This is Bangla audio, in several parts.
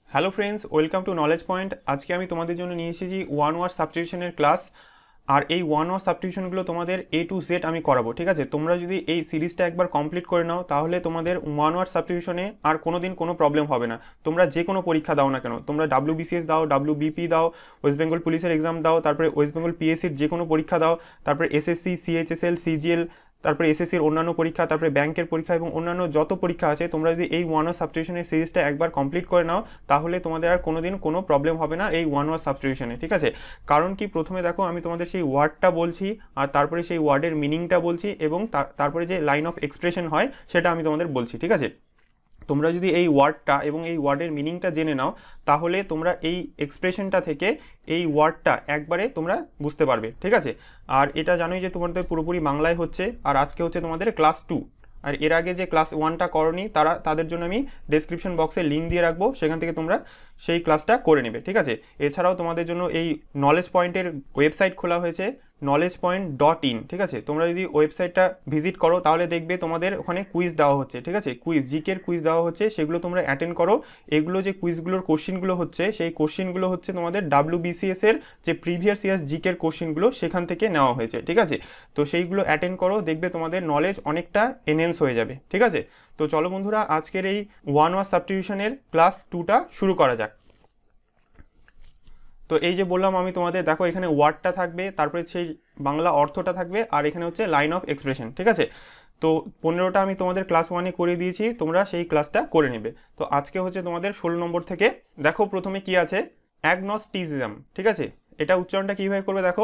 Hello friends, welcome to knowledge point. আজকে আমি তোমাদের জন্য নিয়ে এসেছি ওয়ান ওয়ার্ড সাবস্টিটিউশনের ক্লাস। আর এই ওয়ান ওয়ার্ড সাবস্টিটিউশনগুলো তোমাদের A to Z আমি করাবো, ঠিক আছে? তোমরা যদি এই সিরিজটা একবার কমপ্লিট করে নাও তাহলে তোমাদের ওয়ান ওয়ার্ড সাবস্টিটিউশনে আর কোনো দিন কোনো প্রবলেম হবে না। তোমরা যে কোনো পরীক্ষা দাও না কেন, তোমরা WBCS দাও, WBP দাও, ওয়েস্ট বেঙ্গল পুলিশের এক্সাম দাও, তারপরে ওয়েস্ট বেঙ্গল PSCর যে কোনো পরীক্ষা দাও, তারপরে SSC, CHSL, CGL, তারপরে এসএসসির অন্যান্য পরীক্ষা, তারপরে ব্যাংকের পরীক্ষা এবং অন্যান্য যত পরীক্ষা আছে, তোমরা যদি এই ওয়ান ওয়ার্ড সাবস্টিটিউশনের সিরিজটা একবার কমপ্লিট করে নাও তাহলে তোমাদের আর কোনোদিন কোনো প্রবলেম হবে না এই ওয়ান ওয়ার্ড সাবস্টিটিউশনে, ঠিক আছে? কারণ কি, প্রথমে দেখো আমি তোমাদের সেই ওয়ার্ডটা বলছি আর তারপরে সেই ওয়ার্ডের মিনিংটা বলছি এবং তারপরে যে লাইন অফ এক্সপ্রেশন হয় সেটা আমি তোমাদের বলছি, ঠিক আছে? তোমরা যদি এই ওয়ার্ডটা এবং এই ওয়ার্ডের মিনিংটা জেনে নাও তাহলে তোমরা এই এক্সপ্রেশনটা থেকে এই ওয়ার্ডটা একবারে তোমরা বুঝতে পারবে, ঠিক আছে? আর এটা জানোই যে তোমাদের পুরোপুরি বাংলায় হচ্ছে, আর আজকে হচ্ছে তোমাদের ক্লাস 2। আর এর আগে যে ক্লাস 1টা করনি তাদের জন্য আমি ডেসক্রিপশন বক্সে লিঙ্ক দিয়ে রাখবো, সেখান থেকে তোমরা সেই ক্লাসটা করে নেবে, ঠিক আছে? এছাড়াও তোমাদের জন্য এই নলেজ পয়েন্টের ওয়েবসাইট খোলা হয়েছে, knowledgepoint.in, ঠিক আছে? তোমরা যদি ওয়েবসাইটটা ভিজিট করো তাহলে দেখবে তোমাদের ওখানে কুইজ দেওয়া হচ্ছে, ঠিক আছে? কুইজ, জিকের কুইজ দেওয়া হচ্ছে, সেগুলো তোমরা অ্যাটেন্ড করো। এগুলো যে কুইজগুলোর কোশ্চেনগুলো হচ্ছে সেই কোশ্চেনগুলো হচ্ছে তোমাদের WBCS এর যে প্রিভিয়াস ইয়ার্স জিকের কোশ্চেনগুলো সেখান থেকে নেওয়া হয়েছে, ঠিক আছে? তো সেইগুলো অ্যাটেন্ড করো, দেখবে তোমাদের নলেজ অনেকটা এনহ্যান্স হয়ে যাবে, ঠিক আছে? তো চলো বন্ধুরা, আজকের এই ওয়ান ওয়ার্ড সাবস্টিটিউশনের ক্লাস 2টা শুরু করা যাক। তো এই যে বললাম আমি তোমাদের, দেখো এখানে ওয়ার্ডটা থাকবে, তারপরে সেই বাংলা অর্থটা থাকবে, আর এখানে হচ্ছে লাইন অফ এক্সপ্রেশন, ঠিক আছে? তো 15টা আমি তোমাদের ক্লাস 1-এ করে দিয়েছি, তোমরা সেই ক্লাসটা করে নেবে। তো আজকে হচ্ছে তোমাদের 16 নম্বর থেকে। দেখো প্রথমে কি আছে, অ্যাগনস্টিসিজম, ঠিক আছে? এটা উচ্চারণটা কীভাবে করবে দেখো,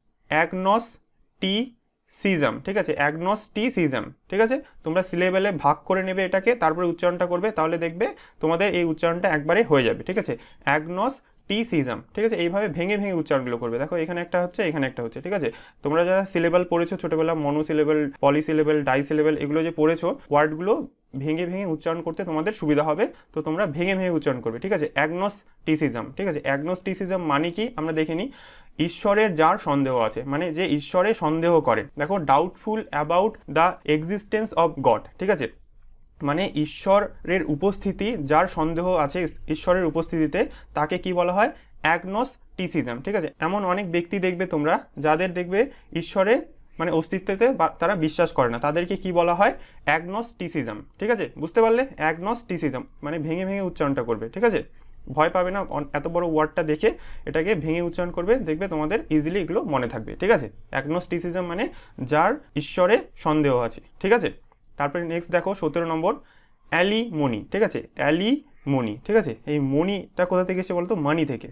অ্যাগনস্টিসিজম, ঠিক আছে? অ্যাগনস্টিসিজম, ঠিক আছে? তোমরা সিলেবেলে ভাগ করে নেবে এটাকে, তারপরে উচ্চারণটা করবে, তাহলে দেখবে তোমাদের এই উচ্চারণটা একবারে হয়ে যাবে, ঠিক আছে? অ্যাগনস্টিসিজম, ঠিক আছে? এইভাবে ভেঙে ভেঙে উচ্চারণগুলো করবে। দেখো এখানে একটা হচ্ছে, এখানে একটা হচ্ছে, ঠিক আছে? তোমরা যারা সিলেবেল পড়েছো ছোটোবেলা, মনোসিলেবেল, পলিসিলেবেল, ডাইসিলেবেল, এগুলো যে পড়েছো, ওয়ার্ডগুলো ভেঙে ভেঙে উচ্চারণ করতে তোমাদের সুবিধা হবে, তো তোমরা ভেঙে ভেঙে উচ্চারণ করবে, ঠিক আছে? অ্যাগনস্টিসিজম, ঠিক আছে? অ্যাগনস্টিসিজম মানে কি আমরা দেখে নিই। ঈশ্বরের যার সন্দেহ আছে, মানে যে ঈশ্বরে সন্দেহ করে। দেখো, doubtful about the existence of God, ঠিক আছে? মানে ঈশ্বরের উপস্থিতি, যার সন্দেহ আছে ঈশ্বরের উপস্থিতিতে, তাকে কি বলা হয়? অ্যাগনস্টিসিজম, ঠিক আছে? এমন অনেক ব্যক্তি দেখবে তোমরা যাদের দেখবে ঈশ্বরে মানে অস্তিত্বতে তারা বিশ্বাস করে না, তাদেরকে কি বলা হয়? অ্যাগনস্টিসিজম, ঠিক আছে? বুঝতে পারলে? অ্যাগনস্টিসিজম মানে ভেঙে ভেঙে উচ্চারণটা করবে, ঠিক আছে? ভয় পাবে না, এত বড় ওয়ার্ডটা দেখে এটাকে ভেঙে উচ্চারণ করবে, দেখবে তোমাদের ইজিলি এগুলো মনে থাকবে, ঠিক আছে? অ্যাগনস্টিসিজম মানে যার ঈশ্বরে সন্দেহ আছে, ঠিক আছে? তারপরে নেক্সট দেখো 17 নম্বর, অ্যালিমনি, ঠিক আছে? অ্যালিমনি, ঠিক আছে? এই মনিটা কোথা থেকে এসে বলতো? মানি থেকে।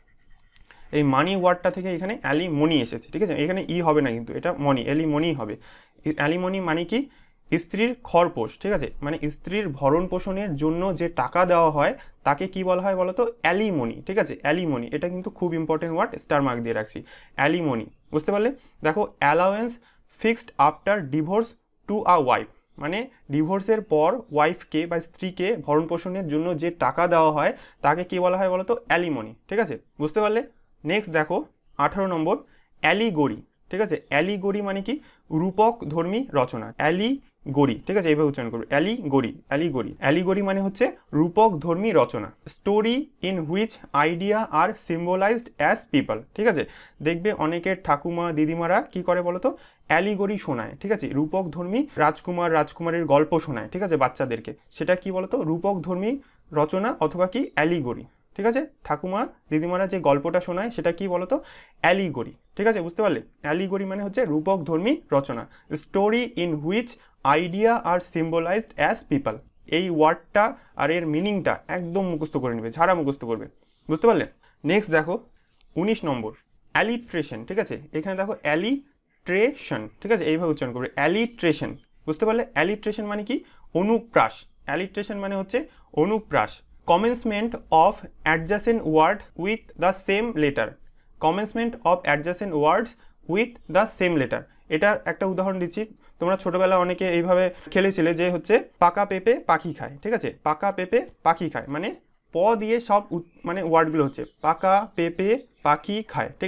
এই মানি ওয়ার্ডটা থেকে এখানে অ্যালিমনি এসেছে, ঠিক আছে? এখানে হবে না, কিন্তু এটা মনি, অ্যালিমনি হবে। অ্যালিমনি মানে কি? স্ত্রীর খরপোশ, ঠিক আছে? মানে স্ত্রীর ভরণ পোষণের জন্য যে টাকা দেওয়া হয় তাকে কি বলা হয় বলো তো? অ্যালিমনি, ঠিক আছে? অ্যালিমনি, এটা কিন্তু খুব ইম্পর্টেন্ট ওয়ার্ড, স্টার মার্ক দিয়ে রাখছি। অ্যালিমনি, বুঝতে পারলে? দেখো, allowance fixed after divorce to a wife, মানে ডিভোর্সের পর ওয়াইফকে বা স্ত্রীকে ভরণ পোষণের জন্য যে টাকা দেওয়া হয় তাকে কি বলা হয় বলো তো? অ্যালিমনি, ঠিক আছে? বুঝতে পারলে? নেক্সট দেখো 18 নম্বর, অ্যালিগরি, ঠিক আছে? অ্যালিগরি মানে কি? রূপক ধর্মী রচনা। অ্যালিগরি, ঠিক আছে? এইভাবে উচ্চারণ করবে, অ্যালিগরি, অ্যালিগরি। অ্যালিগরি মানে হচ্ছে রূপক ধর্মী রচনা। Story in which idea are symbolised as people, ঠিক আছে? দেখবে অনেকের ঠাকুমা দিদিমারা কি করে বলো তো? অ্যালিগরি শোনায়, ঠিক আছে? রূপক ধর্মী রাজকুমার রাজকুমারীর গল্প শোনায়, ঠিক আছে? বাচ্চাদেরকে, সেটা কি বলতো? রূপক ধর্মী রচনা অথবা কি? অ্যালিগরি, ঠিক আছে? ঠাকুমা দিদিমারা যে গল্পটা শোনায় সেটা কি বলতো? অ্যালিগরি, ঠিক আছে? বুঝতে পারলে? অ্যালিগরি মানে হচ্ছে রূপক ধর্মী রচনা। Story in which idea are symbolised as people, এই ওয়ার্ডটা আর এর মিনিংটা একদম মুখস্থ করে নেবে, ঝাড়া মুখস্থ করবে, বুঝতে পারলে? নেক্সট দেখো 19 নম্বর, অ্যালিট্রেশন, ঠিক আছে? এখানে দেখো অ্যালিট্রেশন, ঠিক আছে? এইভাবে উচ্চারণ করবে, অ্যালিট্রেশন, বুঝতে পারলে? অ্যালিট্রেশন মানে কি? অনুপ্রাস। অ্যালিট্রেশন মানে হচ্ছে অনুপ্রাস। Commencement of adjacent word with the same letter, commencement of adjacent words with the same letter. এটার একটা উদাহরণ দিচ্ছি, তোমরা ছোটোবেলা অনেকে এইভাবে খেলেছিলে যে হচ্ছে পাকা পেঁপে পাখি খায়, ঠিক আছে? পাকা পেঁপে পাখি খায় মানে প দিয়ে সব মানে ওয়ার্ডগুলো হচ্ছে পাকা পেঁপে পাখি খায়, ঠিক আছে?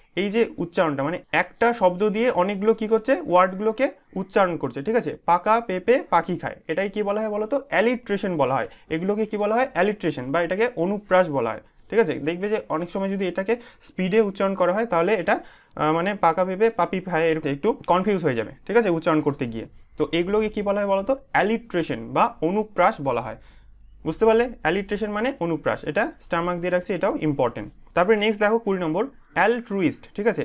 এই যে উচ্চারণটা মানে একটা শব্দ দিয়ে অনেকগুলো কি করছে ওয়ার্ডগুলোকে উচ্চারণ করছে, ঠিক আছে। পাকা পেঁপে পাখি খায়, এটাই কি বলা হয় বলো তো, অ্যালিট্রেশন বলা হয়। এগুলোকে কি বলা হয়, অ্যালিট্রেশন বা এটাকে অনুপ্রাস বলা হয়, ঠিক আছে। দেখবে যে অনেক সময় যদি এটাকে স্পিডে উচ্চারণ করা হয় তাহলে এটা মানে পাকা পেঁপে পাপি খায় এরকম একটু কনফিউজ হয়ে যাবে, ঠিক আছে, উচ্চারণ করতে গিয়ে। তো এগুলোকে কি বলা হয় বলো তো, অ্যালিট্রেশন বা অনুপ্রাস বলা হয়। বুঝতে পারলে, অ্যালিট্রেশন মানে অনুপ্রাস, এটা স্টার মার্ক দিয়ে রাখছে, এটাও ইম্পর্টেন্ট। তারপরে নেক্সট দেখো 20 নম্বর, অ্যালট্রুইস্ট, ঠিক আছে।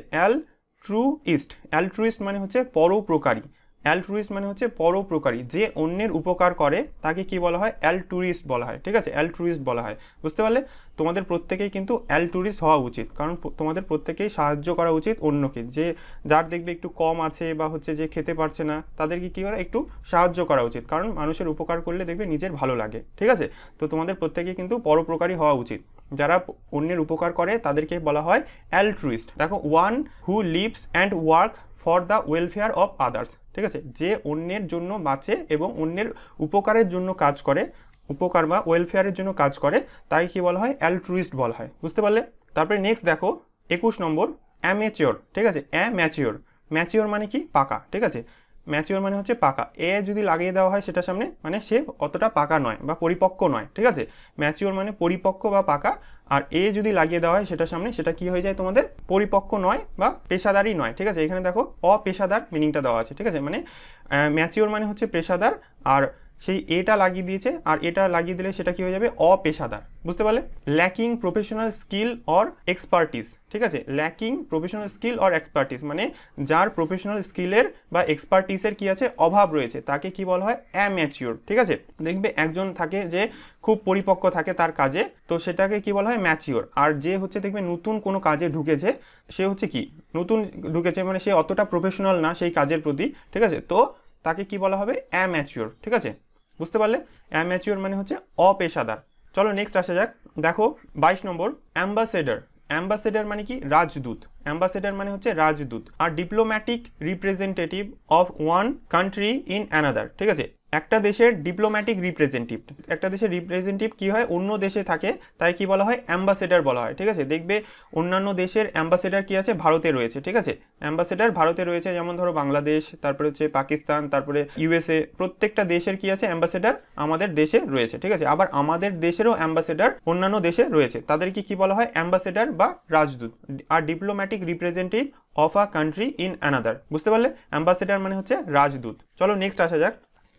অ্যালট্রুইস্ট মানে হচ্ছে পরোপকারী। অ্যালট্রুইস্ট মানে হচ্ছে পরোপকারী, যে অন্যের উপকার করে তাকে কি বলা হয়, অ্যালট্রুইস্ট বলা হয়, ঠিক আছে, অ্যালট্রুইস্ট বলা হয়। বুঝতে পারলে, তোমাদের প্রত্যেকেই কিন্তু অ্যালট্রুইস্ট হওয়া উচিত, কারণ তোমাদের প্রত্যেকেই সাহায্য করা উচিত অন্যকে, যে যার দেখবে একটু কম আছে বা হচ্ছে যে খেতে পারছে না তাদেরকে কী করা, একটু সাহায্য করা উচিত, কারণ মানুষের উপকার করলে দেখবে নিজের ভালো লাগে, ঠিক আছে। তো তোমাদের প্রত্যেকেই কিন্তু পরোপকারী হওয়া উচিত, যারা অন্যের উপকার করে তাদেরকে বলা হয় অ্যালট্রুইস্ট। দেখো, one who lives and work for the welfare of others, ঠিক আছে, যে অন্যের জন্য বাঁচে এবং অন্যের উপকারের জন্য কাজ করে, উপকার বা ওয়েলফেয়ারের জন্য কাজ করে, তাই কি বলা হয়, অ্যালট্রুইস্ট বলা হয়। বুঝতে পারলে। তারপরে নেক্সট দেখো 21 নম্বর, অ্যামেচিওর, ঠিক আছে। অ্যামেচিওর, ম্যাচিওর মানে কি, পাকা, ঠিক আছে। ম্যাচিওর মানে হচ্ছে পাকা, এ যদি লাগিয়ে দেওয়া হয় সেটার সামনে মানে সে অতটা পাকা নয় বা পরিপক্ক নয়, ঠিক আছে। ম্যাচিওর মানে পরিপক্ক বা পাকা, আর এ যদি লাগিয়ে দেওয়া হয় সেটার সামনে, সেটা কি হয়ে যায় তোমাদের, পরিপক্ক নয় বা পেশাদারি নয়, ঠিক আছে। এখানে দেখো অপেশাদার মিনিংটা দেওয়া আছে, ঠিক আছে। মানে ম্যাচিওর মানে হচ্ছে পেশাদার, আর সেই এটা লাগিয়ে দিয়েছে, আর এটা লাগিয়ে দিলে সেটা কি হয়ে যাবে, অপেশাদার। বুঝতে পারলে। Lacking professional skill or expertise, ঠিক আছে। Lacking professional skill or expertise মানে যার প্রফেশনাল স্কিলের বা এক্সপার্টিসের কি আছে, অভাব রয়েছে, তাকে কি বলা হয়, অ্যাম্যাচিওর, ঠিক আছে। দেখবে একজন থাকে যে খুব পরিপক্ক থাকে তার কাজে, তো সেটাকে কি বলা হয়, ম্যাচিওর। আর যে হচ্ছে দেখবে নতুন কোনো কাজে ঢুকেছে, সে হচ্ছে কি নতুন ঢুকেছে মানে সে অতটা প্রফেশনাল না সেই কাজের প্রতি, ঠিক আছে, তো তাকে কি বলা হবে, অ্যাম্যাচিওর, ঠিক আছে। বুঝতে পারলে, অ্যাম্যাচিওর মানে হচ্ছে অপেশাদার। চলো নেক্সট আসা যাক। দেখো 22 নম্বর, অ্যাম্বাসেডর। অ্যাম্বাসেডর মানে কি, রাজদূত। অ্যাম্বাসেডর মানে হচ্ছে রাজদূত। আর diplomatic representative of one country in another, ঠিক আছে। একটা দেশের ডিপ্লোম্যাটিক রিপ্রেজেন্টেটিভ, একটা দেশের রিপ্রেজেন্টেটিভ কি হয়, অন্য দেশে থাকে, তাই কি বলা হয়, অ্যাম্বাসেডর বলা হয়, ঠিক আছে। দেখবে অন্যান্য দেশের অ্যাম্বাসেডর কি আছে, ভারতে রয়েছে, ঠিক আছে। অ্যাম্বাসেডর ভারতে রয়েছে, যেমন ধরো বাংলাদেশ, তারপরে হচ্ছে পাকিস্তান, তারপরে ইউএসএ, প্রত্যেকটা দেশের কি আছে, অ্যাম্বাসেডর আমাদের দেশে রয়েছে, ঠিক আছে। আবার আমাদের দেশেরও অ্যাম্বাসেডর অন্যান্য দেশে রয়েছে, তাদেরকে কি বলা হয়, অ্যাম্বাসেডর বা রাজদূত। আর diplomatic representative of a country in another. বুঝতে পারলে, অ্যাম্বাসেডর মানে হচ্ছে রাজদূত। চলো নেক্সট আসা যাক।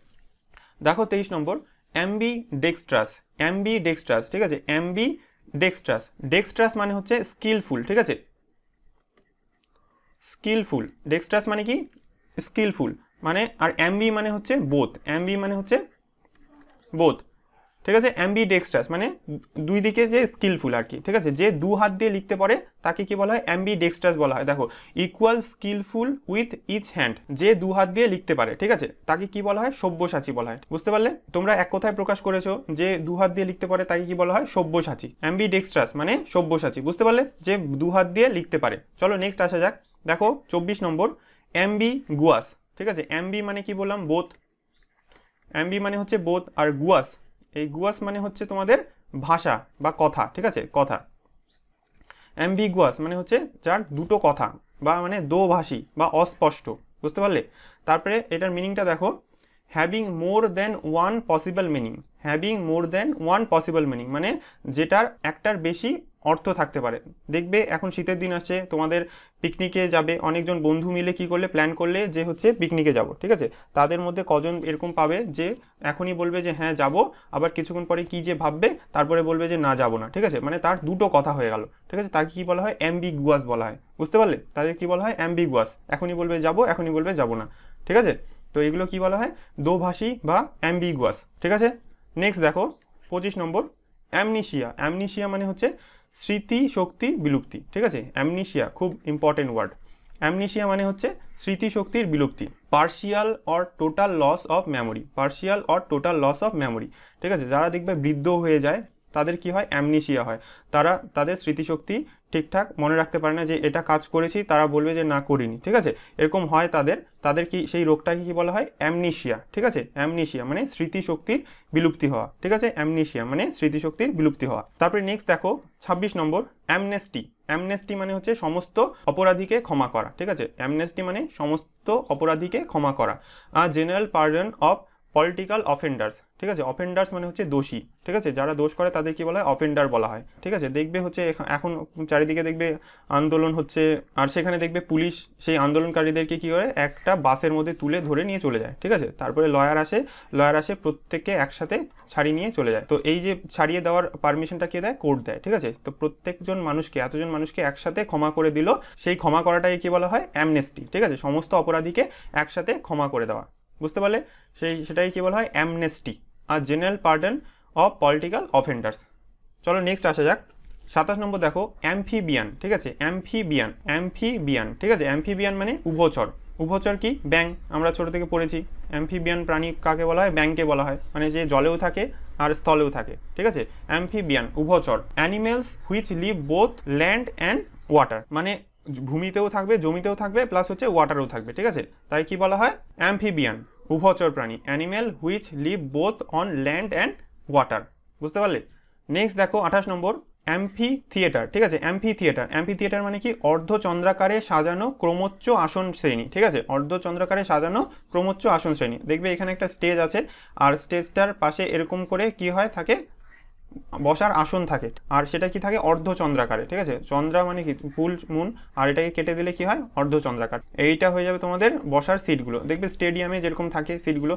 দেখো 23 নম্বর, অ্যাম্বি ডেক্সট্রাস। অ্যাম্বি ডেক্সট্রাস, ঠিক আছে। অ্যাম্বি ডেক্সট্রাস, ডেক্সট্রাস মানে হচ্ছে স্কিলফুল, ঠিক আছে, স্কিলফুল। ডেক্সট্রাস মানে কি, স্কিলফুল মানে, আর অ্যাম্বি মানে হচ্ছে বোথ, অ্যাম্বি মানে হচ্ছে বোথ, ঠিক আছে। অ্যাম্বি ডেক্সট্রাস মানে দুই দিকে যে স্কিলফুল আর কি, ঠিক আছে, যে দু হাত দিয়ে লিখতে পারে তাকে কি বলা হয়, অ্যাম্বি ডেক্সট্রাস বলা হয়। দেখো, equal skilful with each hand, যে দু হাত দিয়ে লিখতে পারে, ঠিক আছে, তাকে কি বলা হয়, সব্যসাচী বলা হয়। বুঝতে পারলে, তোমরা এক কথায় প্রকাশ করেছো যে দু হাত দিয়ে লিখতে পারে তাকে কি বলা হয়, সব্যসাচী। অ্যাম্বি ডেক্সট্রাস মানে সব্যসাচী। বুঝতে পারলে, যে দু হাত দিয়ে লিখতে পারে। চলো নেক্সট আসা যাক। দেখো 24 নম্বর, অ্যাম্বি গুয়াস, ঠিক আছে। অ্যাম্বি মানে কি বললাম, বোথ। অ্যাম্বি মানে হচ্ছে বোথ, আর গুয়াস, এই গুয়াস মানে হচ্ছে তোমাদের ভাষা বা কথা, ঠিক আছে, কথা। অ্যাম্বিগুয়াস মানে হচ্ছে যার দুটো কথা বা মানে দোভাষী বা অস্পষ্ট। বুঝতে পারলে। তারপরে এটার মিনিংটা দেখো, having more than one possible meaning. Having more than one possible meaning মানে যেটার একটার বেশি অর্থ থাকতে পারে। দেখবে এখন শীতের দিন আসছে, তোমাদের পিকনিকে যাবে, অনেকজন বন্ধু মিলে কি করলে প্ল্যান করলে যে হচ্ছে পিকনিকে যাব, ঠিক আছে। তাদের মধ্যে কজন এরকম পাবে যে এখনই বলবে যে হ্যাঁ যাব, আবার কিছুক্ষণ পরে কি যে ভাববে তারপরে বলবে যে না যাব না, ঠিক আছে, মানে তার দুটো কথা হয়ে গেল, ঠিক আছে। তাকে কি বলা হয়, অ্যাম্বিগুয়াস বলা হয়। বুঝতে পারলে, তাদের কি বলা হয়, অ্যাম্বিগুয়াস। এখনই বলবে যাব, এখনই বলবে যাব না, ঠিক আছে। তো এগুলো কি বলা হয়, দোভাষী বা অ্যাম্বিগুয়াস, ঠিক আছে। নেক্সট দেখো 25 নম্বর, অ্যামনিশিয়া। অ্যামনিশিয়া মানে হচ্ছে স্মৃতি শক্তির বিলুপ্তি, ঠিক আছে। অ্যামনিশিয়া খুব ইম্পর্টেন্ট ওয়ার্ড। অ্যামনিশিয়া মানে হচ্ছে স্মৃতি শক্তির বিলুপ্তি। Partial or total loss of memory. Partial or total loss of memory, ঠিক আছে। যারা দেখবে বৃদ্ধ হয়ে যায় তাদের কি হয়, অ্যামনিশিয়া হয়। তারা তাদের স্মৃতিশক্তি ঠিকঠাক মনে রাখতে পারে না, যে এটা কাজ করেছি তারা বলবে যে না করিনি, ঠিক আছে, এরকম হয় তাদের কি সেই রোগটাকে কি বলা হয়, অ্যামনিশিয়া, ঠিক আছে। অ্যামনিশিয়া মানে স্মৃতিশক্তির বিলুপ্তি হওয়া, ঠিক আছে। অ্যামনিশিয়া মানে স্মৃতিশক্তির বিলুপ্তি হওয়া। তারপরে নেক্সট দেখো 26 নম্বর, অ্যামনেস্টি, অ্যামনেস্টি মানে হচ্ছে সমস্ত অপরাধীকে ক্ষমা করা, ঠিক আছে, অ্যামনেস্টি মানে সমস্ত অপরাধীকে ক্ষমা করা। General pardon of political offenders, ঠিক আছে, অফেন্ডার্স মানে হচ্ছে দোষী, ঠিক আছে, যারা দোষ করে তাদের কি বলা হয়, অফেন্ডার বলা হয়, ঠিক আছে। দেখবে হচ্ছে এখন চারিদিকে দেখবে আন্দোলন হচ্ছে, আর সেখানে দেখবে পুলিশ সেই আন্দোলনকারীদেরকে কি করে একটা বাসের মধ্যে তুলে ধরে নিয়ে চলে যায়, ঠিক আছে, তারপরে লয়ার আসে প্রত্যেককে একসাথে ছাড়িয়ে নিয়ে চলে যায়। তো এই যে ছাড়িয়ে দেওয়ার পারমিশনটা কে দেয়, কোর্ট দেয়, ঠিক আছে। তো প্রত্যেকজন মানুষকে, এতজন মানুষকে একসাথে ক্ষমা করে দিল, সেই ক্ষমা করাটাকে কি বলা হয়, অ্যামনেস্টি, ঠিক আছে, সমস্ত অপরাধীকে একসাথে ক্ষমা করে দেওয়া, বুঝতে পারলে, সেটাই কি বলা হয়, অ্যামনেস্টি। আর general pardon of political offenders. চলো নেক্সট আসা যাক। 27 নম্বর দেখো, অ্যাম্ফিবিয়ান, ঠিক আছে, অ্যাম্ফিবিয়ান, ঠিক আছে, অ্যাম্ফিবিয়ান মানে উভচর। উভচর কি, ব্যাঙ, আমরা ছোট থেকে পড়েছি। অ্যাম্ফিবিয়ান প্রাণী কাকে বলা হয়, ব্যাঙকে বলা হয়, মানে যে জলেও থাকে আর স্থলেও থাকে, ঠিক আছে। অ্যাম্ফিবিয়ান উভচর। Animals which live both land and water, মানে ভূমিতেও থাকবে, জমিতেও থাকবে, প্লাস হচ্ছে ওয়াটারেও থাকবে, ঠিক আছে, তাই কি বলা হয়, অ্যাম্ফিবিয়ান, উভচর প্রাণী। Animal which live both on land and water, বুঝতে পারলে। নেক্সট দেখো 28 নম্বর, অ্যাম্ফি থিয়েটার, ঠিক আছে, অ্যাম্ফি থিয়েটার মানে কি, অর্ধচন্দ্রাকারে সাজানো ক্রমোচ্চ আসন শ্রেণী, ঠিক আছে, অর্ধচন্দ্রাকারে সাজানো ক্রমোচ্চ আসন শ্রেণী। দেখবে এখানে একটা স্টেজ আছে, আর স্টেজটার পাশে এরকম করে কি হয়, থাকে বসার আসন থাকে, আর সেটা কি থাকে, অর্ধচন্দ্রাকারে, ঠিক আছে, চন্দ্রা মানে কি ফুল মুন, আর এটাকে কেটে দিলে কি হয়, অর্ধচন্দ্রাকার। এইটা হয়ে যাবে তোমাদের বসার সিটগুলো। দেখবে স্টেডিয়ামে যেরকম থাকে সিটগুলো,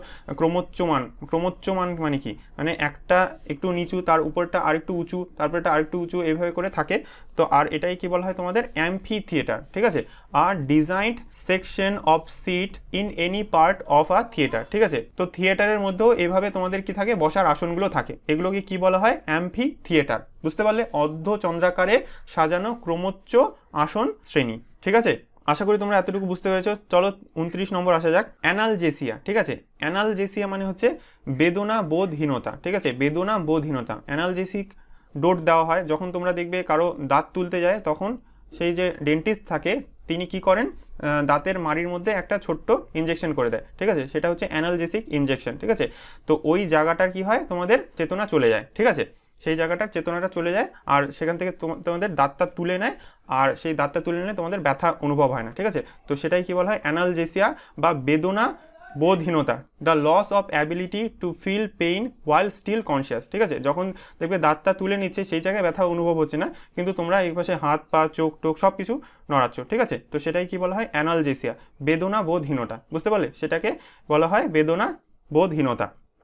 ক্রমোচ্চমান মানে কি, মানে একটা একটু নিচু, তার উপরটা আরেকটু উঁচু, তারপরটা আরেকটু উঁচু, এইভাবে করে থাকে। তো আর এটাই কি বলা হয় তোমাদের, অ্যাম্ফি থিয়েটার, ঠিক আছে। আর designed section of seat in any part of a theatre, ঠিক আছে। তো থিয়েটারের মধ্যেও এভাবে তোমাদের কি থাকে, বসার আসনগুলো থাকে, এগুলোকে কি বলা হয়, অ্যাম্ফি থিয়েটার, বুঝতে পারলে, অর্ধচন্দ্রাকারে সাজানো ক্রমোচ্চ আসন শ্রেণী, ঠিক আছে। আশা করি তোমরা এতটুকু বুঝতে পেরেছো। চলো 29 নম্বর আসা যাক, অ্যানালজেসিয়া, ঠিক আছে। অ্যানালজেসিয়া মানে হচ্ছে বেদনা বোধহীনতা, ঠিক আছে, বেদনা বোধহীনতা। অ্যানালজেসিক ডোজ দেওয়া হয় যখন তোমরা দেখবে কারো দাঁত তুলতে যায়, তখন সেই যে ডেন্টিস্ট থাকে তিনি কি করেন, দাঁতের মাড়ির মধ্যে একটা ছোট্ট ইনজেকশন করে দেয়, ঠিক আছে, সেটা হচ্ছে অ্যানালজেসিক ইনজেকশন, ঠিক আছে। তো ওই জায়গাটার কি হয়, তোমাদের চেতনা চলে যায়, ঠিক আছে, সেই জায়গাটার চেতনাটা চলে যায়, আর সেখান থেকে তোমাদের দাঁতটা তুলে নেয়, আর সেই দাঁতটা তুলে নিলে তোমাদের ব্যথা অনুভব হয় না, ঠিক আছে। তো সেটাই কি বলা হয়, অ্যানালজেসিয়া বা বেদনা বোধহীনতা, the loss of ability to feel pain while still conscious, ঠিক আছে। যখন দেখবে দাঁতটা তুলে নিচ্ছে, সেই জায়গায় ব্যথা অনুভব হচ্ছে না, কিন্তু তোমরা এই পাশে হাত পা চোখ টোক সব কিছু নড়াচ্ছ, ঠিক আছে। তো সেটাই কি বলা হয়, অ্যানালজেসিয়া, বেদনা বোধহীনতা, বুঝতে পারলে, সেটাকে বলা হয় বেদনা বোধহীনতা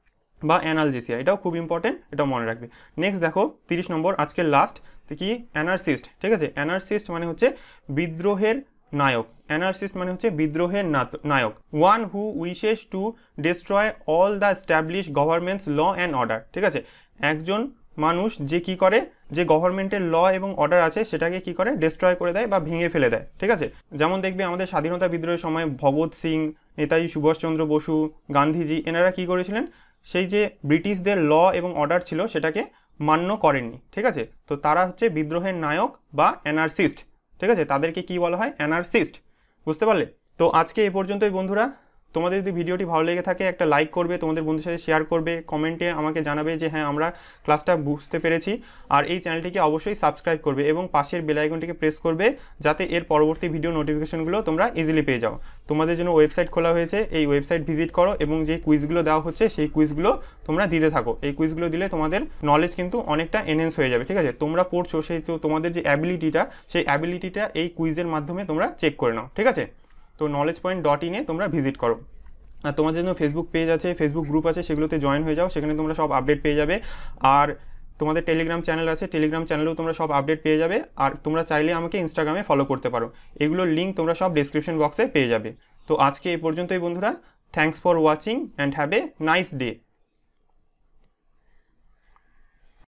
বা অ্যানালজেসিয়া। এটাও খুব ইম্পর্টেন্ট, এটাও মনে রাখবে। নেক্সট দেখো 30 নম্বর, আজকের লাস্ট কি, অ্যানার্সিস্ট, ঠিক আছে। অ্যানার্সিস্ট মানে হচ্ছে বিদ্রোহের নায়ক। অ্যানার্সিস্ট মানে হচ্ছে বিদ্রোহের নায়ক। One who wishes to destroy all the establish governments law and order, ঠিক আছে। একজন মানুষ যে কি করে, যে গভর্নমেন্টের ল এবং অর্ডার আছে সেটাকে কি করে, ডিস্ট্রয় করে দেয় বা ভেঙে ফেলে দেয়, ঠিক আছে। যেমন দেখবে আমাদের স্বাধীনতা বিদ্রোহের সময় ভগৎ সিং, নেতাজি সুভাষচন্দ্র বসু, গান্ধীজি, এনারা কি করেছিলেন, সেই যে ব্রিটিশদের ল এবং অর্ডার ছিল সেটাকে মান্য করেননি, ঠিক আছে। তো তারা হচ্ছে বিদ্রোহের নায়ক বা অ্যানার্সিস্ট, ঠিক আছে, তাদেরকে কি বলা হয়, অ্যানার্সিস্ট, বুঝতে পারলে। তো আজকে এই পর্যন্তই বন্ধুরা। তোমাদের যদি ভিডিওটি ভালো লেগে থাকে একটা লাইক করবে, তোমাদের বন্ধুদের সাথে শেয়ার করবে, কমেন্টে আমাকে জানাবে যে হ্যাঁ আমরা ক্লাসটা বুঝতে পেরেছি, আর এই চ্যানেলটিকে অবশ্যই সাবস্ক্রাইব করবে এবং পাশের বেল আইকনটিকে প্রেস করবে, যাতে এর পরবর্তী ভিডিও নোটিফিকেশনগুলো তোমরা ইজিলি পেয়ে যাও। তোমাদের জন্য ওয়েবসাইট খোলা হয়েছে, এই ওয়েবসাইট ভিজিট করো এবং যে কুইজগুলো দেওয়া হচ্ছে সেই কুইজগুলো তোমরা দিতে থাকো। এই কুইজগুলো দিলে তোমাদের নলেজ কিন্তু অনেকটা এনহ্যান্স হয়ে যাবে, ঠিক আছে। তোমরা পড়ছো, সেই তো তোমাদের যে অ্যাবিলিটিটা, সেই অ্যাবিলিটিটা এই কুইজের মাধ্যমে তোমরা চেক করে নাও, ঠিক আছে। তো knowledgepoint.in তোমরা ভিজিট করো। আর তোমাদের জন্য ফেসবুক পেজ আছে, ফেসবুক গ্রুপ আছে, সেগুলোতে জয়েন হয়ে যাও, সেখানে তোমরা সব আপডেট পেয়ে যাবে। আর তোমাদের টেলিগ্রাম চ্যানেল আছে, টেলিগ্রাম চ্যানেলেও তোমরা সব আপডেট পেয়ে যাবে। আর তোমরা চাইলে আমাকে ইনস্টাগ্রামে ফলো করতে পারো, এগুলোর লিঙ্ক তোমরা সব ডেসক্রিপশন বক্সে পেয়ে যাবে। তো আজকে এই পর্যন্তই বন্ধুরা, thanks for watching and have a nice day.